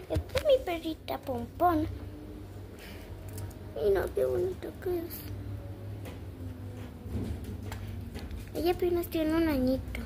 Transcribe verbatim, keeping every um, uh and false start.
Esta es mi perrita Pompón. Mira qué bonito que es. Ella apenas tiene un añito.